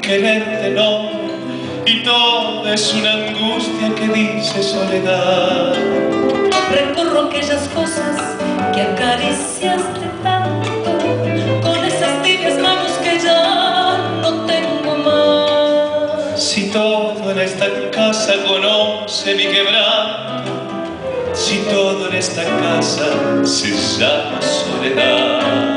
quererte no, y todo es una angustia que dice soledad. Recorro aquellas cosas que acariciaste tanto, con esas tibias manos que ya no tengo más. Si todo en esta casa conoce mi quebranto, si todo en esta casa se llama soledad.